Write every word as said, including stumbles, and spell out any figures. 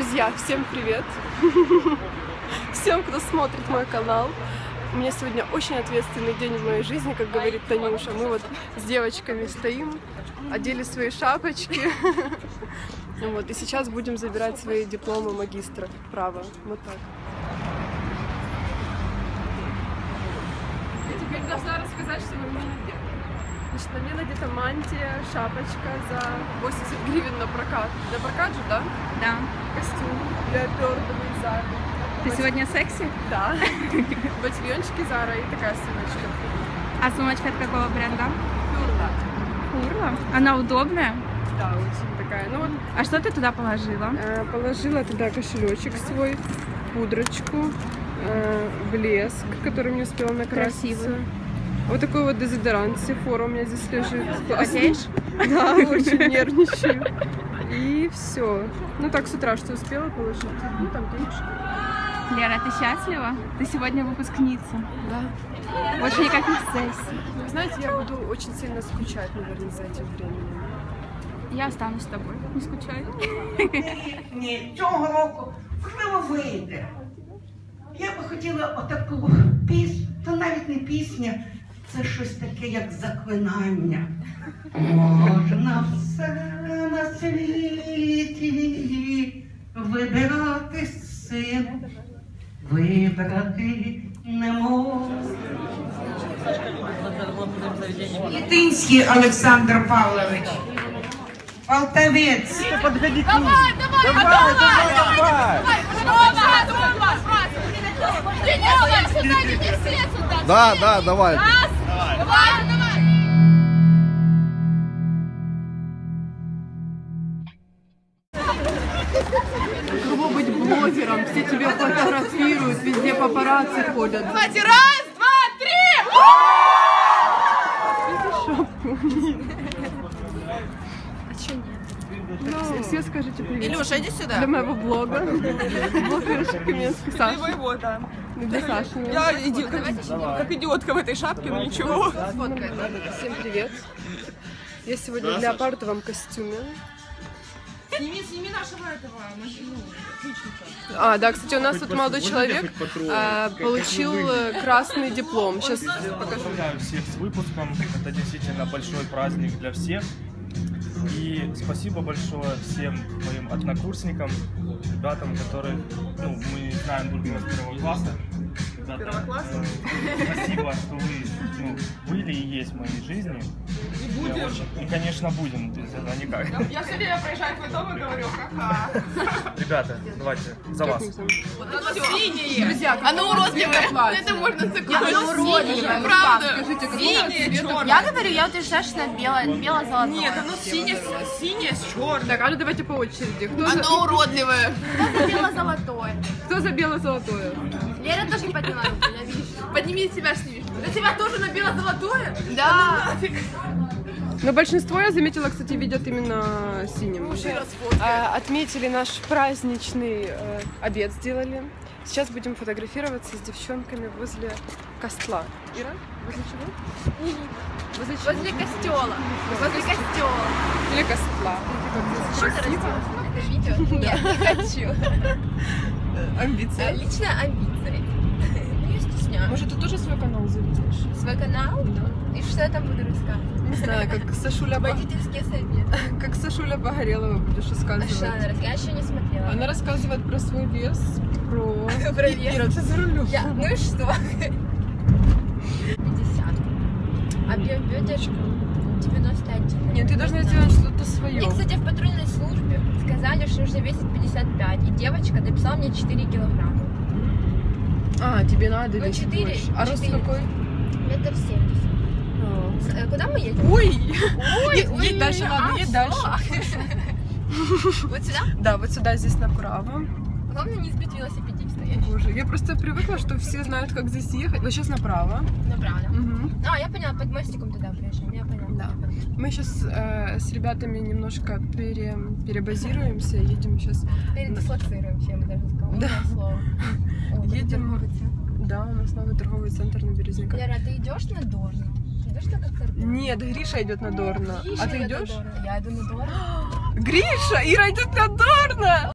Друзья, всем привет! Всем, кто смотрит мой канал. У меня сегодня очень ответственный день в моей жизни, как говорит Танюша. Мы вот с девочками стоим, одели свои шапочки. Вот, и сейчас будем забирать свои дипломы магистра права. Вот так. Я теперь должна рассказать, что на мне надето. Значит, на мне надета мантия, шапочка за восемьдесят гривен на прокат. На прокат же, да? Да. Костюм леопардовый Зара. Ты сегодня секси? Да. Ботильончики Зара и такая сумочка. А сумочка от какого бренда? Фурла. Фурла? Она удобная? Да, очень такая. Ну вот. А что ты туда положила? Э, положила туда кошелечек свой, пудрочку, э, блеск, который мне успела накраситься. Красивый. Вот такой вот дезодорант Sephora у меня здесь лежит. Потеешь? Да, очень нервничаю. И все. Ну так с утра что успела положить. Ну там денежки. Лера, ты счастлива? Ты сегодня выпускница. Да. Больше никаких сессий. Вы знаете, я буду очень сильно скучать, наверное, за этим временем. Я останусь с тобой. Не скучай. Ні, цього року можливо вийде. Я би хотіла отаку пісню, то навіть не пісня, це щось таке, як заклинання. Можна все на світі вибирати син, вибрати не можна. Єдинський Олександр Павлович. Полтавец. Подходи к ним. Давай, давай, давай, давай, давай. Готово, готово, сразу. Идите сюда, идите все сюда. Да, да, давай. Раз, давай, давай. Каково быть блогером? Все тебя фотографируют, везде папарацци ходят. Давайте, раз, два, три. Ну, все скажите привет. Илюша, иди сюда. Для моего блога. Блогерша Каменской Саши. Для моего, да. Для Саши. Я иди, как, как идиотка в этой шапке, но ничего. Всем привет. Я сегодня в леопардовом костюме. Сними, сними нашего этого, ну, ключника. А, да, кстати, у нас тут молодой человек а, получил красный диплом. Сейчас покажу. Поздравляю всех с выпуском. Это действительно большой праздник для всех. И спасибо большое всем моим однокурсникам, ребятам, которых, ну, мы знаем друг друга с первого класса. Ребята, Первого класса? э, спасибо, что вы, ну, были и есть в моей жизни. И будем. Очень- И, конечно, будем, без этого никак. Я все время проезжаю твой дом и говорю, ха-ха. Ребята, давайте, за вас. Вот оно синее. Друзья, Оно уродливое. Это можно закрыть. Оно уродливое, правда. Скажите, какого Синее, цвета? черное. Я говорю, я утверждаю, что она белая, бело-золотое. Нет, оно синее, синее с черным. Так, а ну давайте по очереди. Кто за, Оно уродливое. Кто за бело-золотое? кто за бело-золотое? Лера тоже не подняла руку, я вижу. Подними себя, снимешь. На тебя тоже на бело-золотое? Да. Но большинство, я заметила, кстати, видят именно синим. А, отметили наш праздничный э, обед, сделали. Сейчас будем фотографироваться с девчонками возле костла. Ира, возле чего? Возле чего? Возле костела. Возле костела. Или костла. Красиво. Это видео? Нет, не хочу. Амбиция. Лично амбиции. Ну, я стесняюсь. Может, ты тоже свой канал заведешь? Свой канал? Да. И что я там буду рассказывать? Не знаю, как Сашуля, Ба- Водительские советы. как Сашуля Погорелова будешь А что рассказывать. она рассказывает? Я еще не смотрела. Она рассказывает про свой вес, про... Про вес. Ира, ты за рулем. Я- Ну и что? пятьдесят. Объем бедер девяносто один. Нет, ты должна сделать что-то свое. Мне, кстати, в патрульной службе сказали, что нужно весить пятьдесят пять. И девочка написала мне четыре килограмма. А, тебе надо Ну, весить четыре, больше. А рост четыре. какой? Метр семьдесят. А. С- э, Куда мы едем? Ой! Ой, Е- ой, едь дальше, ладно, а, едь всё. дальше. Вот сюда? Да, вот сюда, здесь направо. Главное не сбить велосипедиста. Я Боже, я просто привыкла, что все знают, как здесь ехать. Вот сейчас направо. Направо, да? Мгм. А, я поняла, под мостиком туда приезжаем, я поняла. Да. Мы сейчас э, с ребятами немножко пере, перебазируемся, едем сейчас. Передислоцируемся, я бы даже сказала. Да. Умное слово. О, вот Едем. это торговый центр. Да, у нас новый торговый центр на Березняках. Лера, ты идешь на Дорну? Ты идешь на концерт? Нет, Гриша идет на Дорна. Гриша А ты идет на идешь? Дорну. Я иду на Дорну. Гриша! Ира идет на Дорна!